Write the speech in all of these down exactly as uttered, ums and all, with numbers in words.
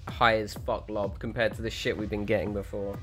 high as fuck lob compared to the shit we've been getting before.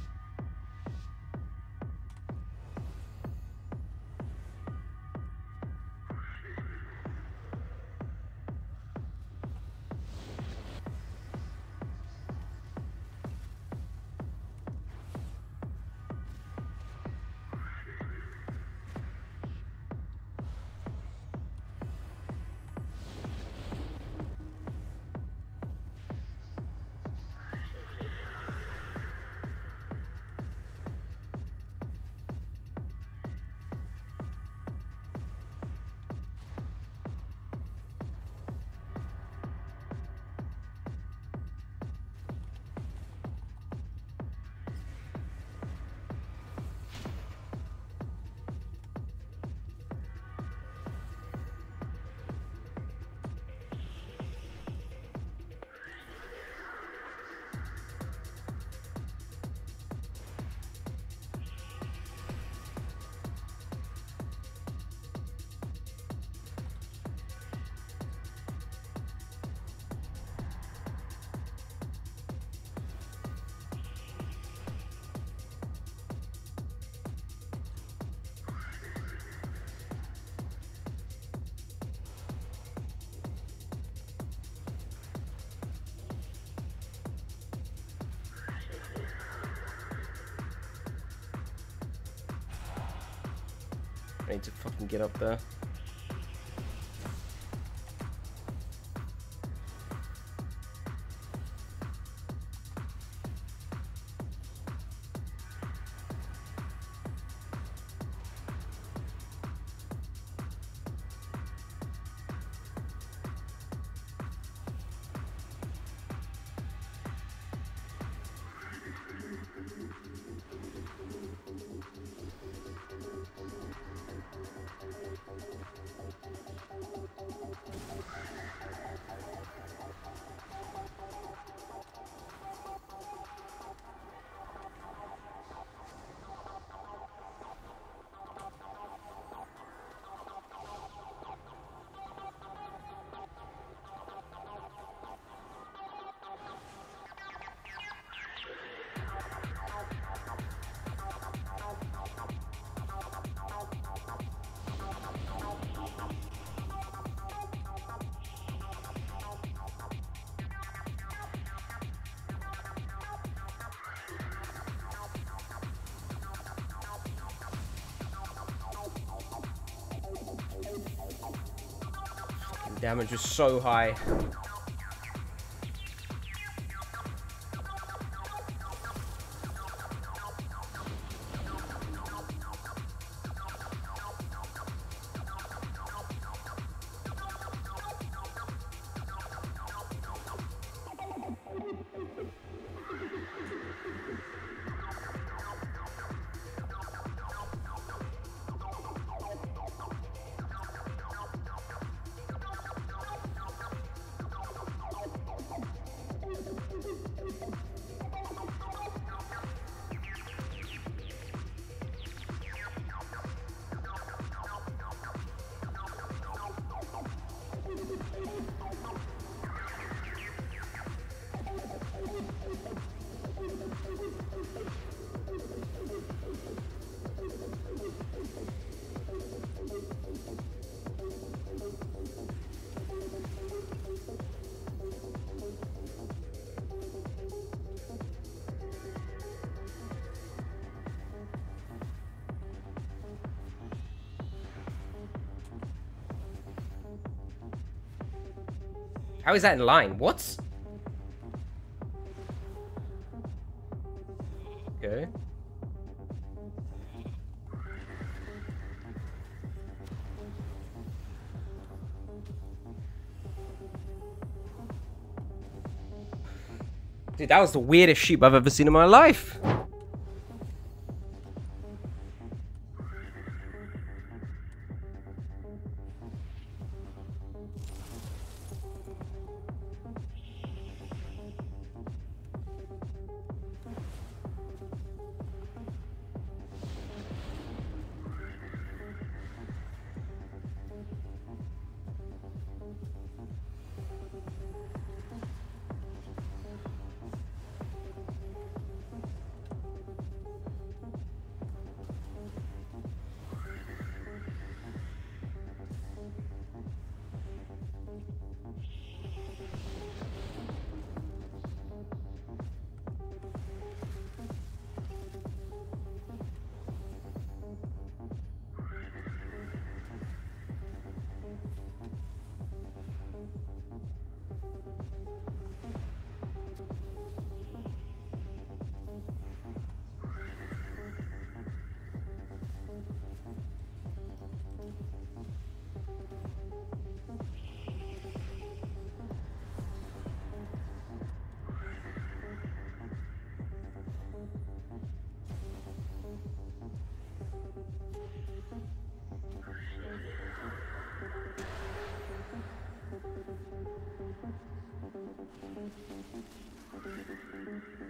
I need to fucking get up there. Damage was so high. How is that in line? What? Okay. Dude, that was the weirdest sheep I've ever seen in my life.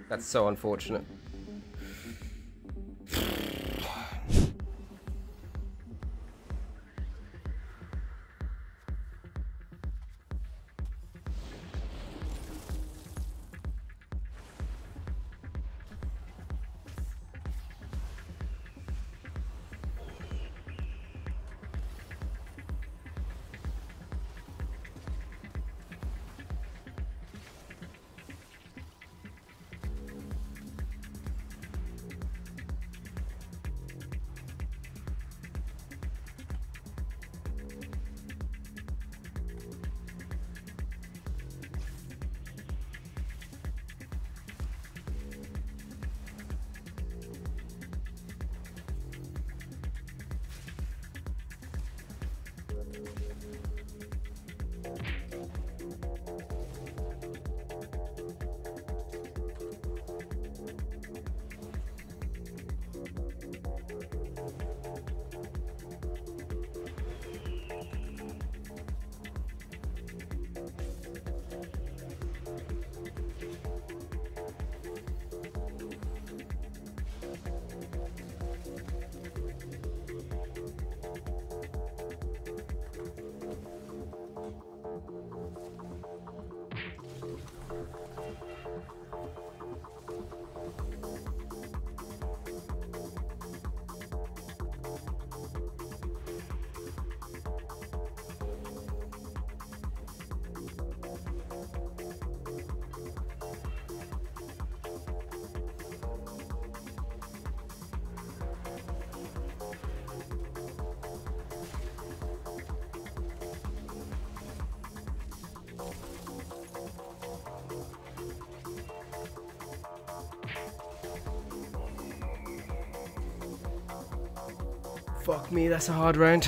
That's so unfortunate. Fuck me, that's a hard round.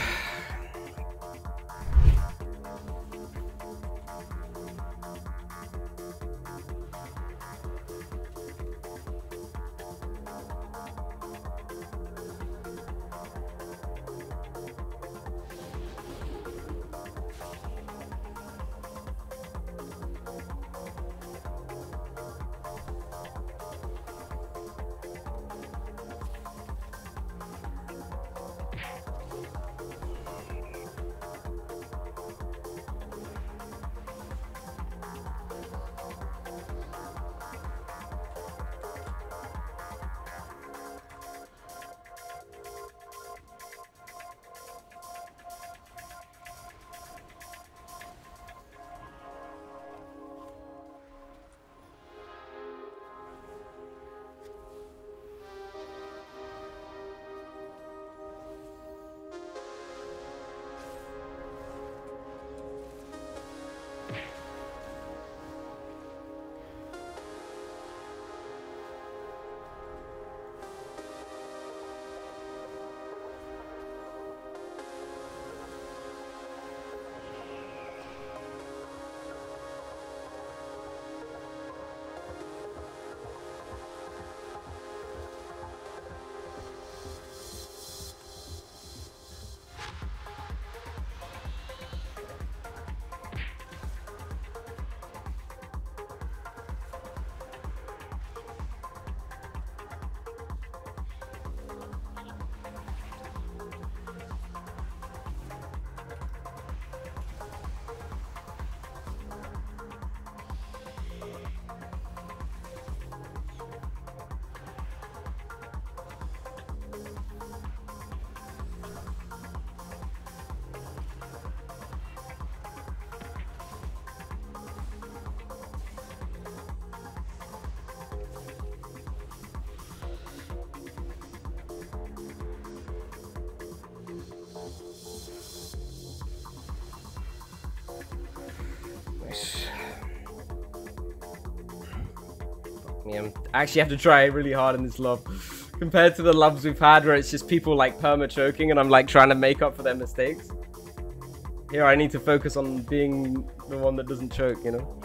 Yeah, I actually have to try really hard in this love. Compared to the loves we've had where it's just people like perma-choking and I'm like trying to make up for their mistakes. Here I need to focus on being the one that doesn't choke, you know?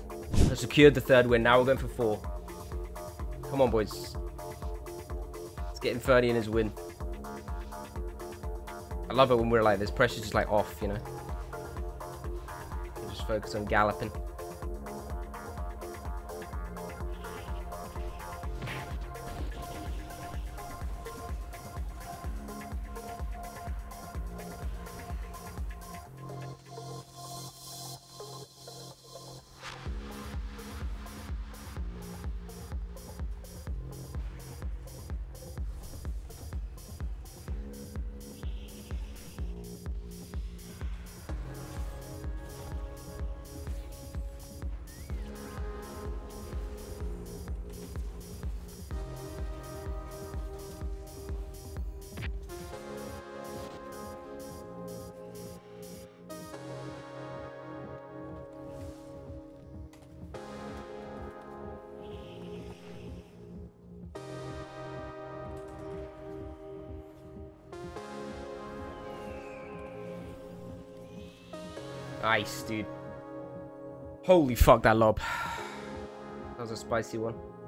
I secured the third win, now we're going for four. Come on, boys. Let's get him thirty in his win. I love it when we're like this, pressure's just like off, you know? Just focus on galloping. Nice, dude. Holy fuck, that lob. That was a spicy one.